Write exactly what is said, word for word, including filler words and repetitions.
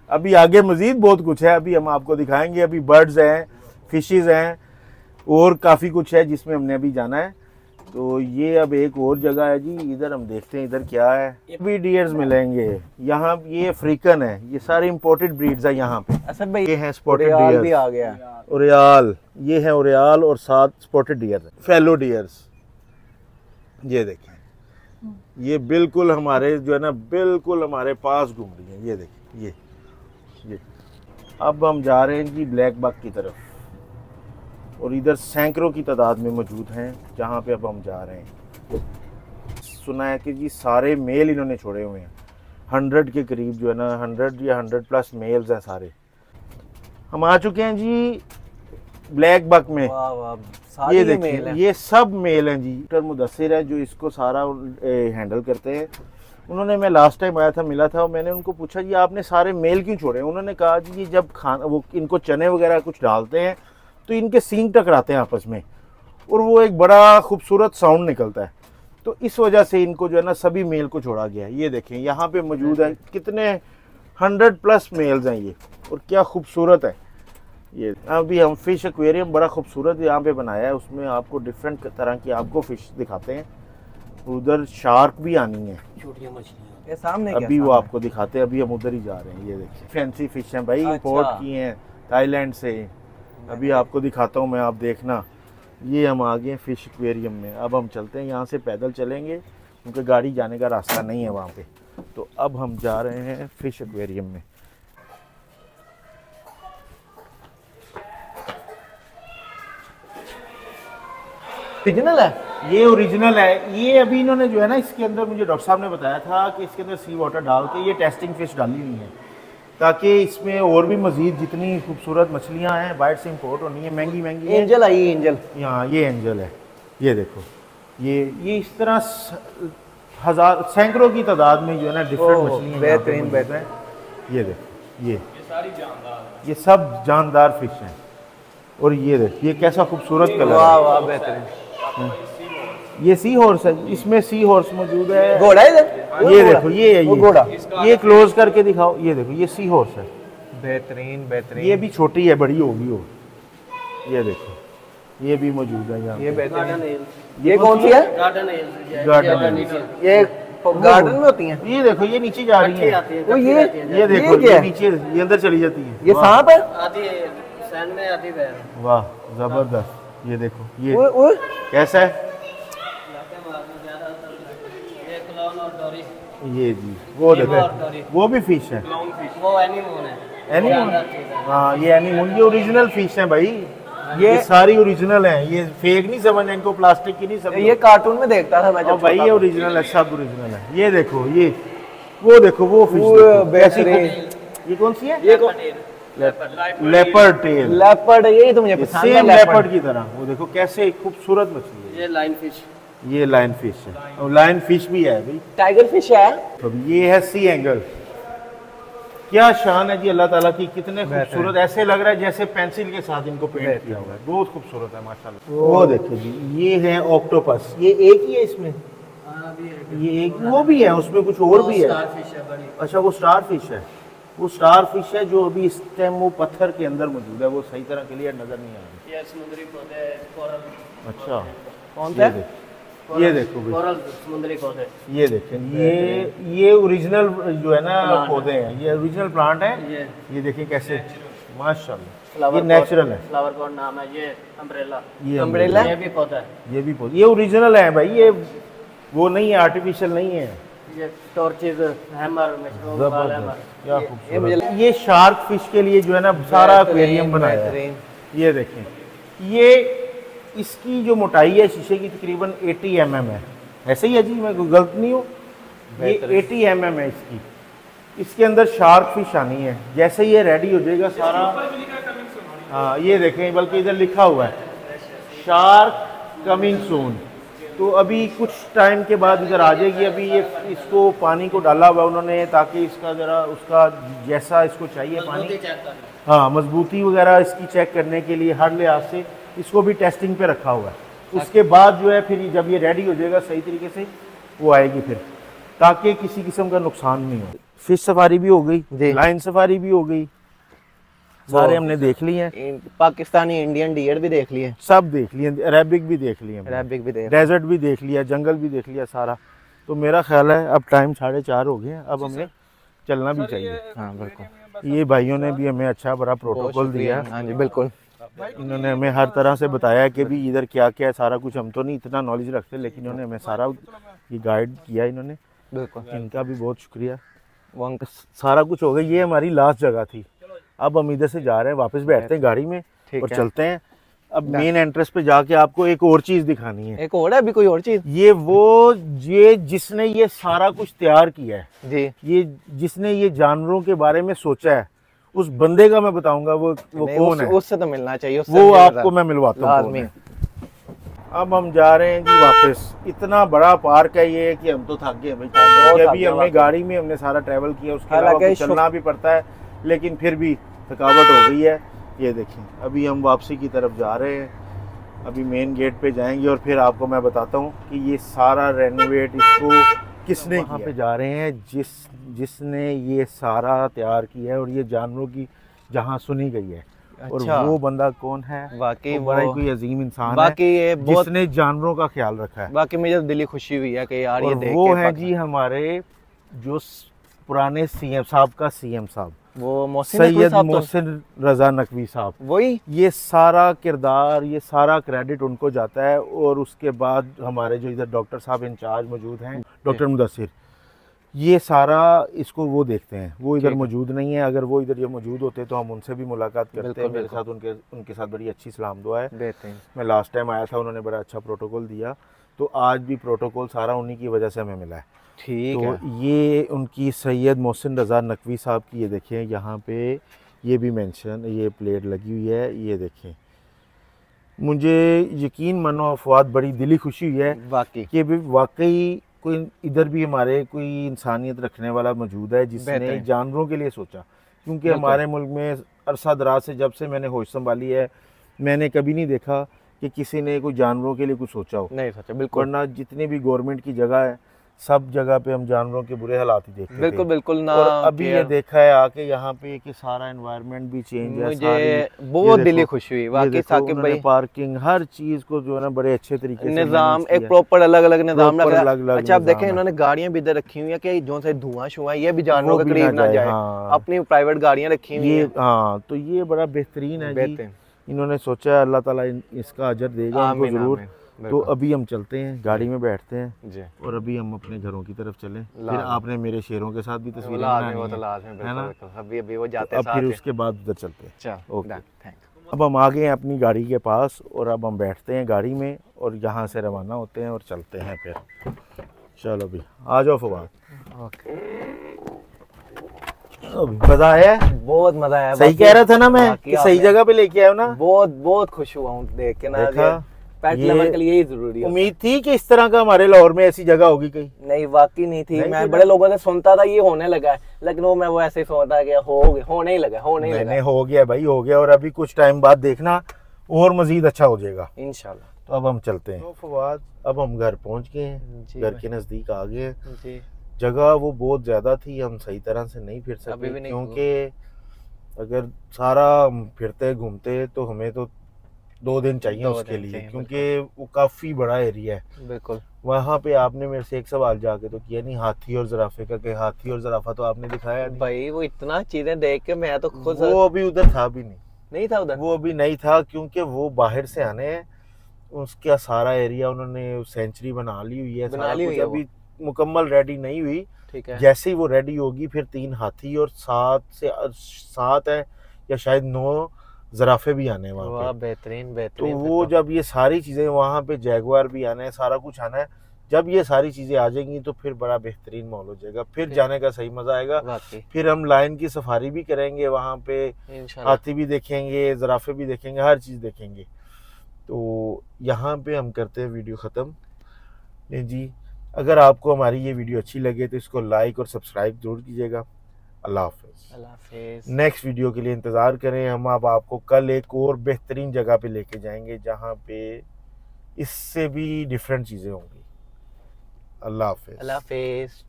अभी आगे मजीद बहुत कुछ है, अभी हम आपको दिखाएंगे। अभी बर्ड्स हैं, फिशेस हैं और काफ़ी कुछ है जिसमें हमने अभी जाना है। तो ये अब एक और जगह है जी, इधर हम देखते हैं इधर क्या है। अभी डियर्स मिलेंगे यहाँ। ये अफ्रीकन है, ये सारे इंपोर्टेड ब्रीड्स है यहाँ पे। असद भाई ये हैं स्पॉटेड डियर भी आ गया, ओरियाल, ये है ओरियाल और सात स्पॉटेड डियर, फेलो डियर्स। ये देखें, ये बिल्कुल हमारे जो है ना बिल्कुल हमारे पास घूम रही है। ये देखें, ये ये अब हम जा रहे हैं जी ब्लैक बक की तरफ, और इधर सैकड़ों की तादाद में मौजूद हैं जहाँ पे अब हम जा रहे हैं। सुना है कि जी सारे मेल इन्होंने छोड़े हुए हैं, हंड्रेड के करीब जो है ना, हंड्रेड या हंड्रेड प्लस मेल्स हैं सारे। हम आ चुके हैं जी ब्लैक बक में। वाह वाह, ये देखिए, ये सब मेल हैं जी। डॉक्टर मुदस्सिर है जो इसको सारा हैंडल करते हैं। उन्होंने, मैं लास्ट टाइम आया था, मिला था, और मैंने उनको पूछा जी आपने सारे मेल क्यों छोड़े। उन्होंने कहा जी जब खाना वो इनको चने वगैरह कुछ डालते हैं तो इनके सींग टकराते हैं आपस में, और वो एक बड़ा खूबसूरत साउंड निकलता है। तो इस वजह से इनको जो है ना सभी मेल को छोड़ा गया है। ये देखें यहाँ पे मौजूद है कितने हंड्रेड प्लस मेल्स हैं ये, और क्या खूबसूरत है ये। अभी हम फिश एक्वेरियम बड़ा खूबसूरत यहाँ पे बनाया है, उसमें आपको डिफरेंट तरह की आपको फिश दिखाते हैं। उधर शार्क भी आनी है, छोटी मछलियां सामने, अभी वो आपको दिखाते हैं। अभी हम उधर ही जा रहे हैं। ये देखिए फैंसी फिश हैं भाई, इंपोर्ट की हैं थाईलैंड से। अभी आपको दिखाता हूँ मैं, आप देखना। ये हम आ गए फिश एक्वेरियम में। अब हम चलते हैं, यहाँ से पैदल चलेंगे क्योंकि गाड़ी जाने का रास्ता नहीं है वहाँ पे। तो अब हम जा रहे हैं फिश एक्वेरियम में। ओरिजिनल है ये, ओरिजिनल है ये। अभी इन्होंने जो है ना इसके अंदर, मुझे डॉक्टर साहब ने बताया था कि इसके अंदर सी वाटर डाल के ये टेस्टिंग फिश डाली हुई है, ताकि इसमें और भी मजीद जितनी खूबसूरत मछलियाँ हैं बाहर से इंपोर्ट होनी है, महंगी महंगी। एंजल आई, एंजल यहाँ, ये एंजल है। ये देखो, ये ये इस तरह हजार सैकड़ों की तादाद में जो है ना डिफरेंट मछलियाँ बेहतरीन बेहतरीन। ये देखो, ये सारी जानदार, ये सब जानदार फिश हैं। और ये देखो, ये कैसा खूबसूरत कलर, वाह वाह बेहतरीन। ये सी हॉर्स है, इसमें सी हॉर्स मौजूद है। घोड़ा है, ये देखो, ये है, ये घोड़ा। ये क्लोज करके दिखाओ। ये देखो, ये सी हॉर्स है, बेहतरीन बेहतरीन। ये भी छोटी है, बड़ी होगी वो। ये देखो, ये भी मौजूद है यहाँ। ये बेहतरीन। ये कौन सी है? गार्डन गार्डन ये गार्डन में होती हैं। ये देखो, ये नीचे जा रही है। वो ये ये देखो, ये नीचे, ये अंदर चली जाती है। ये सांप है, आती है सैंड में आती है। वाह जबरदस्त। ये देखो, ये वो, वो? कैसा है ये जी। वो देखो, वो भी फिश है, वो एनीमोन है। एनीमोन, हाँ ये एनीमोन। ये ओरिजिनल फिश है भाई, ये, ये सारी ओरिजिनल है। ये फेक नहीं समझना इनको, प्लास्टिक की नहीं समझना। ये कार्टून में देखता था मैं जब भाई, ये ओरिजिनल है, सब ओरिजिनल है। ये देखो, ये वो देखो, वो फिश। ये कौन सी है? ये लेपर्ड टेल। लेपर्ड, यही तो मुझे पसंद है, लेपर्ड की तरह। वो देखो कैसे खूबसूरत मछली है। ये लाइन फिश, ये लाइन फिश है, और लाइन फिश भी है भाई। टाइगर फिश है। तो ये है सी एंगल। क्या शान है जी अल्लाह ताला की, कितने खूबसूरत। ऐसे लग रहा है जैसे पेंसिल के साथ इनको पेंट किया हुआ है, बहुत खूबसूरत है माशाल्लाह। वो देखो जी, ये है ऑक्टोपस। ये एक ही है इसमें, ये एक वो भी है, उसमें कुछ और भी है। अच्छा, वो स्टार फिश है, वो स्टार फिश है जो अभी इस टाइम वो पत्थर के अंदर मौजूद है, वो सही तरह क्लियर नजर नहीं आ रही। ये समुद्री पौधे, कोरल। अच्छा, कौन सा? ये देखो कोरल समुद्री पौधे। ये देखें, ये ये ओरिजिनल जो है ना पौधे हैं, ये ओरिजिनल प्लांट है। ये ये देखिए कैसे माशाल्लाह, ये नेचुरल है। फ्लावर पॉट नाम है। ये अम्ब्रेला, ये अम्ब्रेला, ये भी पौधा है। ये भी पौधा, ये ओरिजिनल है भाई, ये वो नहीं है, आर्टिफिशियल नहीं है। ये टॉर्चेज, हैमर, मशरूम, बाल हैमर। क्या खूबसूरत। ये शार्क फिश के लिए जो है ना सारा एक्वेरियम बनाया है। ये देखें, ये इसकी जो मोटाई है शीशे की तकरीबन अस्सी एम एम है। ऐसे ही है जी, मैं गलत नहीं हूँ, ये अस्सी एम एम है इसकी। इसके अंदर शार्क फिश आनी है। जैसे ही ये रेडी हो जाएगा सारा, हाँ ये देखें, बल्कि इधर लिखा हुआ है शार्क कमिंग सून। तो अभी कुछ टाइम के बाद इधर आ जाएगी। अभी ये इसको पानी को डाला हुआ उन्होंने, ताकि इसका ज़रा उसका जैसा इसको चाहिए पानी, हाँ मजबूती वगैरह इसकी चेक करने के लिए हर लिहाज से इसको भी टेस्टिंग पे रखा हुआ है। उसके बाद जो है फिर जब ये रेडी हो जाएगा सही तरीके से, वो आएगी फिर, ताकि किसी किस्म का नुकसान नहीं हो। फिश सफारी भी हो गई, जी। लाइन सफारी भी हो गई, सारे हमने देख लिए हैं। इन- पाकिस्तानी इंडियन डियर भी देख लिए, सब देख लिए, अरेबिक भी देख लिए, अरेबिक भी देख डेजर्ट भी देख लिया, जंगल भी देख लिया सारा। तो मेरा ख्याल है अब टाइम साढ़े चार हो गए हैं, अब हमें चलना भी चाहिए। हाँ बिल्कुल, ये भाइयों ने भी हमें अच्छा बड़ा प्रोटोकॉल दिया। हाँ जी बिल्कुल, इन्होंने हमें हर तरह से बताया कि भी इधर क्या क्या है सारा कुछ। हम तो नहीं इतना नॉलेज रखते, लेकिन इन्होंने हमें सारा ये गाइड किया इन्होंने, बिल्कुल। इनका भी बहुत शुक्रिया। वो अंकल सारा कुछ हो गया। ये हमारी लास्ट जगह थी। अब हम इधर से जा रहे हैं, वापस बैठते हैं गाड़ी में ठीक और है। चलते हैं। अब मेन एंट्रेंस पे जाके आपको एक और चीज दिखानी है। एक और है अभी कोई और चीज? ये वो ये जिसने ये सारा कुछ तैयार किया है, जी, ये जिसने ये जानवरों के बारे में सोचा है, उस बंदे का मैं बताऊंगा वो वो नहीं, कौन उस, है। उससे तो मिलना चाहिए, उससे वो मिलना आपको मैं मिलवाता हूँ कौन लाजमी। है। अब हम जा रहे हैं जी वापस। इतना बड़ा पार्क है ये कि हम तो थक गए भाई। बहुत थक थक अभी गए हमने वाकई। गाड़ी में हमने सारा ट्रैवल किया, उसके अलावा हालांकि कुछ चलना भी पड़ता है, लेकिन फिर भी थकावट हो गई है। ये देखिए अभी हम वापसी की तरफ जा रहे हैं। अभी मेन गेट पे जाएंगे और फिर आपको मैं बताता हूँ कि ये सारा रेनोवेट इसको किसने वहाँ पे जा रहे हैं, जिस जिसने ये सारा तैयार किया है और ये जानवरों की जहाँ सुनी गई है। अच्छा। और वो बंदा कौन है? वाकई वो बड़ा ही वो कोई अजीम इंसान है बाकी ये बहुत, जिसने जानवरों का ख्याल रखा है। बाकी मुझे दिली खुशी हुई है कि यार ये और देख वो के है पाक- जी हमारे जो स- पुराने सीएम साहब का सीएम साहब वो मोहसिन नकवी सैयद साहब तो- मोहसिन रजा नकवी साहब। वही ये सारा किरदार, ये सारा क्रेडिट उनको जाता है। और उसके बाद हमारे जो इधर डॉक्टर साहब इंचार्ज मौजूद हैं, डॉक्टर मुदस्सिर, ये सारा इसको वो देखते हैं। वो इधर ठीक है। मौजूद नहीं है। अगर वो इधर ये मौजूद होते तो हम उनसे भी मुलाकात करते बिल्कुल, हैं। मेरे बिल्कुल। साथ उनके उनके साथ बड़ी अच्छी सलाम दुआ है। बेहतरीन, मैं लास्ट टाइम आया था, उन्होंने बड़ा अच्छा प्रोटोकॉल दिया। तो आज भी प्रोटोकॉल सारा उन्हीं की वजह से हमें मिला है। ठीक तो है। ये उनकी सैयद मोहसिन रजा नकवी साहब की, ये देखें यहाँ पे ये भी मेंशन, ये प्लेट लगी हुई है। ये देखें, मुझे यकीन मानो अफवाद बड़ी दिली खुशी हुई है वाकई कि भी वाकई कोई इधर भी हमारे कोई इंसानियत रखने वाला मौजूद है जिसने बेहतरीन। जानवरों के लिए सोचा। क्योंकि बिल्कुल। हमारे मुल्क में अरसा दराज से जब से मैंने होश संभाली है, मैंने कभी नहीं देखा कि किसी ने कोई जानवरों के लिए कुछ सोचा हो। नहीं सोचा, बिल्कुल वरना जितनी भी गवर्नमेंट की जगह है, सब जगह पे हम जानवरों के बुरे हालात ही देखते बिल्कुल थे। बिल्कुल ना। और अभी ये care- देखा है आके यहाँ पे कि सारा एनवायरनमेंट भी चेंज है। मुझे सारी- बहुत ये दिली देखो, खुशी हुई ये वाकई देखो, साकिब उन्होंने भाई। पार्किंग हर चीज को जो है ना बड़े अच्छे तरीके से निजाम manage एक किया। प्रॉपर अलग अलग निजाम Proper लगा। अलग-अलग अच्छा आप निज़ाम देखें है। इन्होंने गाड़ियां भी इधर रखी हुई है कि जो से धुआं शुआ है ये भी जानवरों वो के भी करीब ना ना जाए, जाए। हाँ। अपनी प्राइवेट गाड़ियां रखी हुई ये हैं। हाँ, तो ये बड़ा बेहतरीन है जी। बेहतरीन। इन्होंने सोचा है, अल्लाह ताला इन- इसका अजर देगा उनको आमीन, जरूर। आमीन, तो बिल्कुल। अभी हम चलते हैं, गाड़ी में बैठते हैं जी और अभी हम अपने घरों की तरफ चलें। फिर लाजमी। आपने मेरे शेरों के साथ भी तस्वीरें लाजमी, वो बनानी तो है, लाजमी, है बिल्कुल ना? बिल्कुल। अभी अभी वो जाते अब साथ फिर हैं। उसके बाद उधर चलते हैं। चल ओके। डन, थैंक अब हम आ गए हैं अपनी गाड़ी के पास और अब हम बैठते हैं गाड़ी में और यहाँ से रवाना होते हैं और चलते हैं फिर। चलो भी आ जाओ फवाद। ओके। मजा आया? बहुत मजा आया। सही बाकी- कह रहा था ना मैं बाकी कि सही आपने- जगह पे लेके आया ना। बहुत बहुत खुश हुआ हूँ देख के ना। देखा? पेट ये- लवर के लिए यही जरूरी है। उम्मीद थी कि इस तरह का हमारे लाहौर में ऐसी जगह होगी कहीं। नहीं वाकई नहीं थी। नहीं मैं थी बड़े ना? लोगों से सुनता था ये होने लगा है, लेकिन वो मैं वो ऐसे ही सोचता कि हो होने ही लगा, होने ही नहीं लगा। नहीं, हो गया भाई, हो गया। और अभी कुछ टाइम बाद देखना और मजीद अच्छा हो जाएगा। इंशाल्लाह। तो अब हम चलते हैं। तो फवाद अब हम घर पहुंच गए हैं, जी घर भाई। के नजदीक आ गए हैं। जी जगह वो बहुत ज्यादा थी, हम सही तरह से नहीं फिर अभी सके भी नहीं क्योंकि अगर सारा हम फिरते घूमते तो हमें तो दो दिन चाहिए दो उसके दिन लिए, चाहिए, क्योंकि वो काफी बड़ा एरिया है। बिल्कुल। वहाँ पे आपने मेरे से एक सवाल जाके तो किया नहीं, हाथी और जराफे का, कि हाथी और जराफा तो आपने दिखाया नहीं। भाई वो इतना चीजें देख के मैं तो खुद वो अभी उधर था भी नहीं, नहीं था उधर। वो अभी नहीं था क्योंकि वो बाहर से आने हैं। उसका सारा एरिया उन्होंने सेंचुरी बना ली हुई है, बना सारा ली कुछ हुई है वो। अभी मुकम्मल रेडी नहीं हुई। ठीक है। जैसे ही वो रेडी होगी फिर तीन हाथी और सात से सात है या शायद नौ जराफे भी आने हैं वहाँ वाह पे। बेहतरीन तो बेहतरीन। वो जब ये सारी चीजें वहाँ पे जैगुआर भी आना है, सारा कुछ आना है, जब ये सारी चीजें आ जाएंगी तो फिर बड़ा बेहतरीन माहौल हो जाएगा, फिर जाने का सही मजा आएगा। वाकई फिर हम लायन की सफारी भी करेंगे वहाँ पे, इंशाल्लाह। हाथी भी देखेंगे, जराफे भी देखेंगे, हर चीज देखेंगे। तो यहाँ पे हम करते हैं वीडियो ख़त्म। नहीं जी, अगर आपको हमारी ये वीडियो अच्छी लगे तो इसको लाइक और सब्सक्राइब जरूर कीजिएगा। अल्लाह हाफिज़। अल्लाह हाफिज़। नेक्स्ट वीडियो के लिए इंतज़ार करें। हम अब आपको कल एक और बेहतरीन जगह पे लेके जाएंगे जहाँ पे इससे भी डिफरेंट चीज़ें होंगी। अल्लाह हाफिज़। अल्लाह हाफिज़।